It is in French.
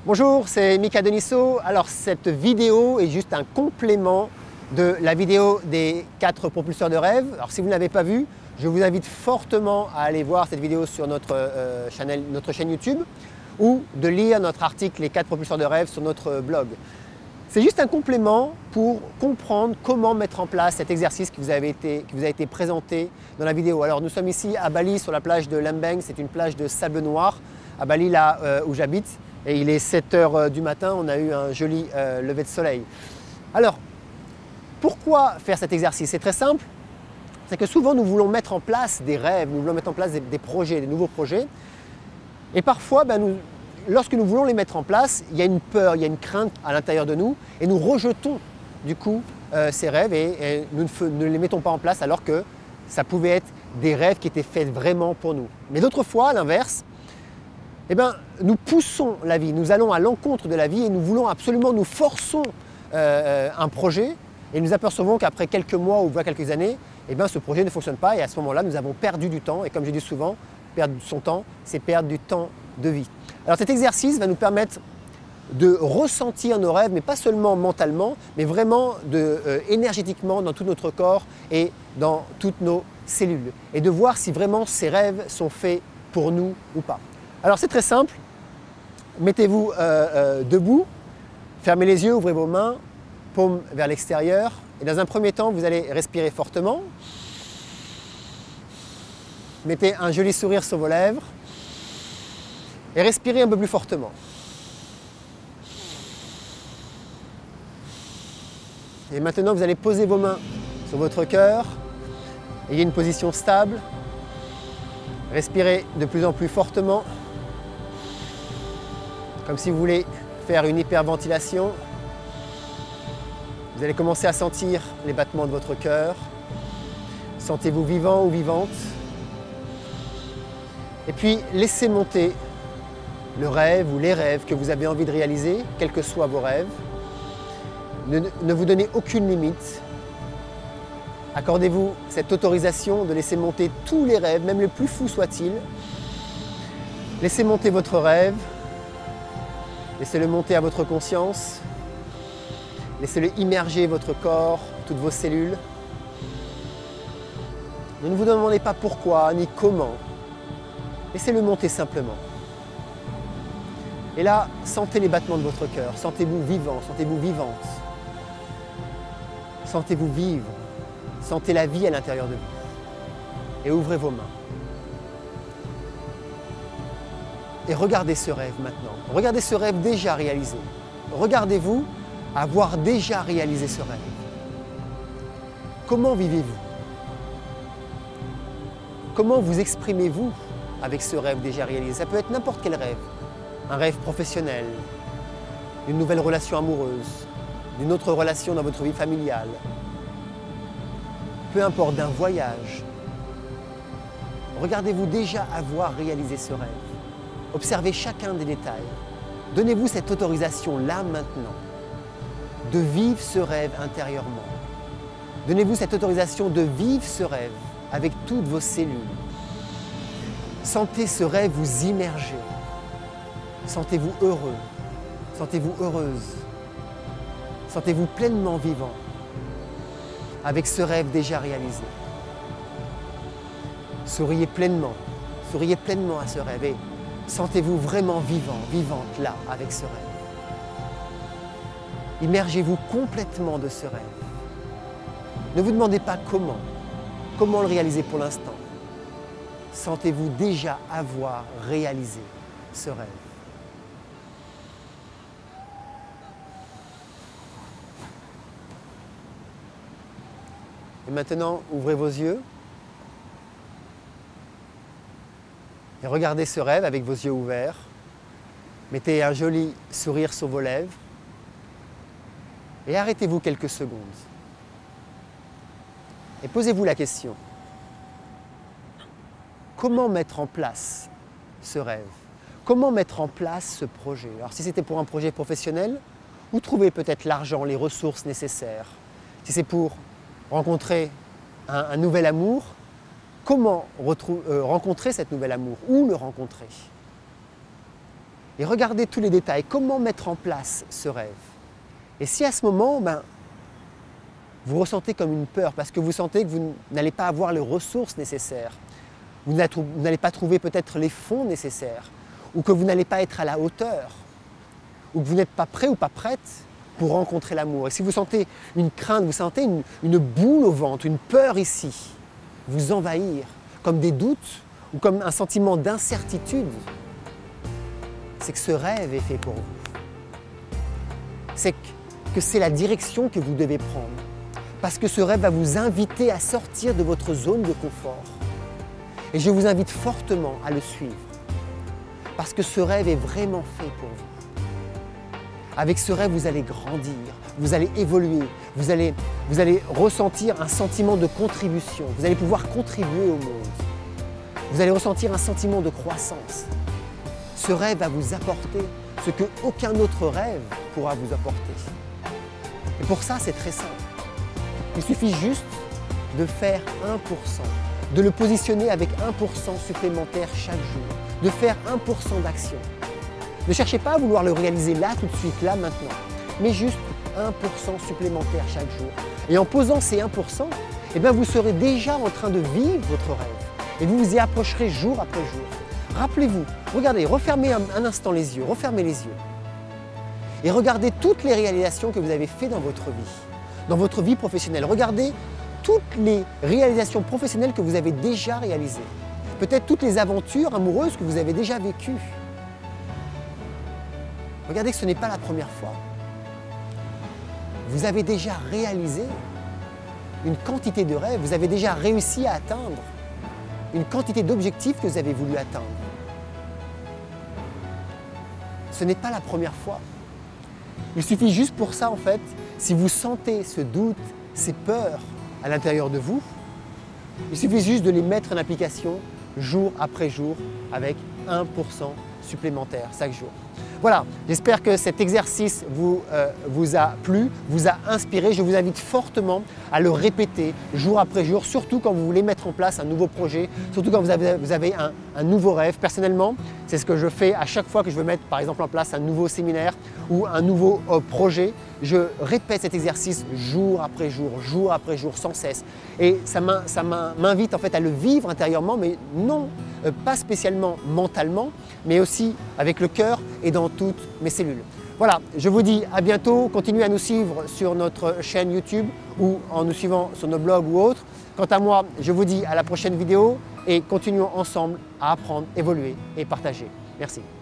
Bonjour, c'est Mika Denisso. Alors cette vidéo est juste un complément de la vidéo des 4 propulseurs de rêve. Alors si vous ne l'avez pas vue, je vous invite fortement à aller voir cette vidéo sur notre chaîne YouTube ou de lire notre article Les 4 propulseurs de rêve sur notre blog. C'est juste un complément pour comprendre comment mettre en place cet exercice qui vous a été présenté dans la vidéo. Alors nous sommes ici à Bali sur la plage de Lembeng, c'est une plage de sable noir à Bali là où j'habite. Et il est 7 h du matin, on a eu un joli lever de soleil. Alors, pourquoi faire cet exercice? C'est très simple, c'est que souvent nous voulons mettre en place des rêves, nous voulons mettre en place des projets, des nouveaux projets. Et parfois, lorsque nous voulons les mettre en place, il y a une peur, il y a une crainte à l'intérieur de nous et nous rejetons du coup ces rêves et nous ne les mettons pas en place alors que ça pouvait être des rêves qui étaient faits vraiment pour nous. Mais d'autres fois, à l'inverse, nous poussons la vie, nous allons à l'encontre de la vie et nous voulons absolument, nous forçons un projet et nous apercevons qu'après quelques mois ou voire quelques années, ce projet ne fonctionne pas et à ce moment-là, nous avons perdu du temps et comme je dis souvent, perdre son temps, c'est perdre du temps de vie. Alors cet exercice va nous permettre de ressentir nos rêves, mais pas seulement mentalement, mais vraiment énergétiquement dans tout notre corps et dans toutes nos cellules et de voir si vraiment ces rêves sont faits pour nous ou pas. Alors c'est très simple, mettez-vous debout, fermez les yeux, ouvrez vos mains, paumes vers l'extérieur et dans un premier temps vous allez respirer fortement. Mettez un joli sourire sur vos lèvres et respirez un peu plus fortement. Et maintenant vous allez poser vos mains sur votre cœur, ayez une position stable, respirez de plus en plus fortement. Comme si vous voulez faire une hyperventilation. Vous allez commencer à sentir les battements de votre cœur. Sentez-vous vivant ou vivante. Et puis laissez monter le rêve ou les rêves que vous avez envie de réaliser, quels que soient vos rêves. Ne vous donnez aucune limite. Accordez-vous cette autorisation de laisser monter tous les rêves, même les plus fous soient-ils. Laissez monter votre rêve. Laissez-le monter à votre conscience. Laissez-le immerger votre corps, toutes vos cellules. Ne vous demandez pas pourquoi ni comment. Laissez-le monter simplement. Et là, sentez les battements de votre cœur. Sentez-vous vivant, sentez-vous vivante. Sentez-vous vivre. Sentez la vie à l'intérieur de vous. Et ouvrez vos mains. Et regardez ce rêve maintenant. Regardez ce rêve déjà réalisé. Regardez-vous avoir déjà réalisé ce rêve. Comment vivez-vous? Comment vous exprimez-vous avec ce rêve déjà réalisé? Ça peut être n'importe quel rêve. Un rêve professionnel, une nouvelle relation amoureuse, d'une autre relation dans votre vie familiale. Peu importe, d'un voyage. Regardez-vous déjà avoir réalisé ce rêve. Observez chacun des détails. Donnez-vous cette autorisation là maintenant de vivre ce rêve intérieurement. Donnez-vous cette autorisation de vivre ce rêve avec toutes vos cellules. Sentez ce rêve vous immerger. Sentez-vous heureux. Sentez-vous heureuse. Sentez-vous pleinement vivant avec ce rêve déjà réalisé. Souriez pleinement à ce rêve et sentez-vous vraiment vivant, vivante là avec ce rêve. Immergez-vous complètement de ce rêve. Ne vous demandez pas comment le réaliser pour l'instant. Sentez-vous déjà avoir réalisé ce rêve. Et maintenant, ouvrez vos yeux et regardez ce rêve avec vos yeux ouverts. Mettez un joli sourire sur vos lèvres et arrêtez-vous quelques secondes. Et posez-vous la question. Comment mettre en place ce rêve? Comment mettre en place ce projet? Alors si c'était pour un projet professionnel, où trouver peut-être l'argent, les ressources nécessaires? Si c'est pour rencontrer un nouvel amour, comment rencontrer cet nouvel amour? Où le rencontrer? et regardez tous les détails, comment mettre en place ce rêve. Et si à ce moment, vous ressentez comme une peur parce que vous sentez que vous n'allez pas avoir les ressources nécessaires, vous n'allez pas trouver peut-être les fonds nécessaires, ou que vous n'allez pas être à la hauteur, ou que vous n'êtes pas prêt ou pas prête pour rencontrer l'amour. Et si vous sentez une crainte, vous sentez une boule au ventre, une peur ici, vous envahir, comme des doutes ou comme un sentiment d'incertitude, c'est que ce rêve est fait pour vous. C'est que c'est la direction que vous devez prendre. Parce que ce rêve va vous inviter à sortir de votre zone de confort. Et je vous invite fortement à le suivre. Parce que ce rêve est vraiment fait pour vous. Avec ce rêve, vous allez grandir, vous allez évoluer, vous allez ressentir un sentiment de contribution. Vous allez pouvoir contribuer au monde. Vous allez ressentir un sentiment de croissance. Ce rêve va vous apporter ce qu'aucun autre rêve pourra vous apporter. Et pour ça, c'est très simple. Il suffit juste de faire 1%, de le positionner avec 1% supplémentaire chaque jour, de faire 1% d'action. Ne cherchez pas à vouloir le réaliser là, tout de suite, là, maintenant, mais juste 1% supplémentaire chaque jour. Et en posant ces 1%, vous serez déjà en train de vivre votre rêve et vous vous y approcherez jour après jour. Rappelez-vous, regardez, refermez un instant les yeux, refermez les yeux et regardez toutes les réalisations que vous avez faites dans votre vie professionnelle. Regardez toutes les réalisations professionnelles que vous avez déjà réalisées. Peut-être toutes les aventures amoureuses que vous avez déjà vécues. Regardez que ce n'est pas la première fois. Vous avez déjà réalisé une quantité de rêves, vous avez déjà réussi à atteindre une quantité d'objectifs que vous avez voulu atteindre. Ce n'est pas la première fois. Il suffit juste pour ça, en fait, si vous sentez ce doute, ces peurs à l'intérieur de vous, il suffit juste de les mettre en application jour après jour avec 1% supplémentaire chaque jour. Voilà, j'espère que cet exercice vous a plu, vous a inspiré. Je vous invite fortement à le répéter jour après jour, surtout quand vous voulez mettre en place un nouveau projet, surtout quand vous avez un nouveau rêve. Personnellement, c'est ce que je fais à chaque fois que je veux mettre par exemple en place un nouveau séminaire ou un nouveau projet. Je répète cet exercice jour après jour, sans cesse. Et ça m'invite en fait à le vivre intérieurement, mais non pas spécialement mentalement, mais aussi avec le cœur et dans toutes mes cellules. Voilà, je vous dis à bientôt. Continuez à nous suivre sur notre chaîne YouTube ou en nous suivant sur nos blogs ou autres. Quant à moi, je vous dis à la prochaine vidéo et continuons ensemble à apprendre, évoluer et partager. Merci.